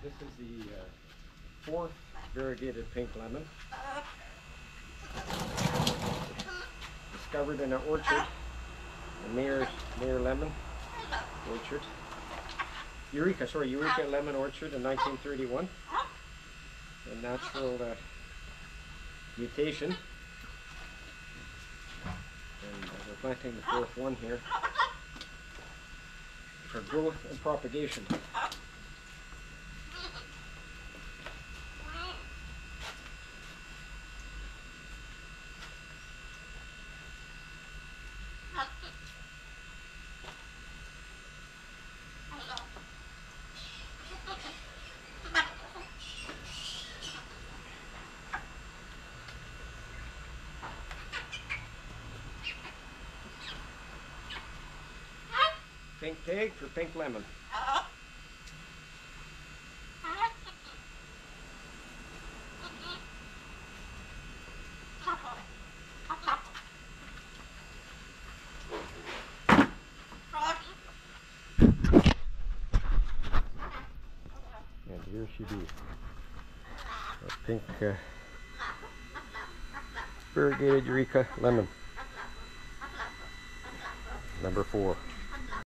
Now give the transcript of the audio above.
This is the fourth variegated pink lemon. Discovered in an orchard, the Mayor Lemon Orchard. Eureka Lemon Orchard in 1931. A natural mutation. And we're planting the fourth one here for growth and propagation. Pink tag for pink lemon. And here she be, a pink variegated Eureka lemon, number 4.